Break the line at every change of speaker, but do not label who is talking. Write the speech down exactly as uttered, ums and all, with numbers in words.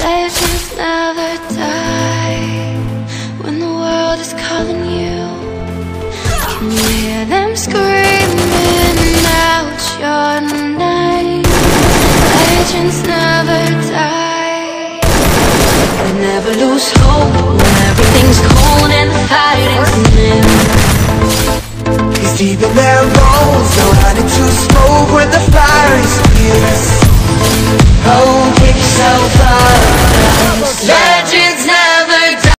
Legends never die when the world is calling you. Can you hear them screaming out your name? Legends never die. They never lose hope when everything's cold and the fighting's new.
Cause deep in their bones know how to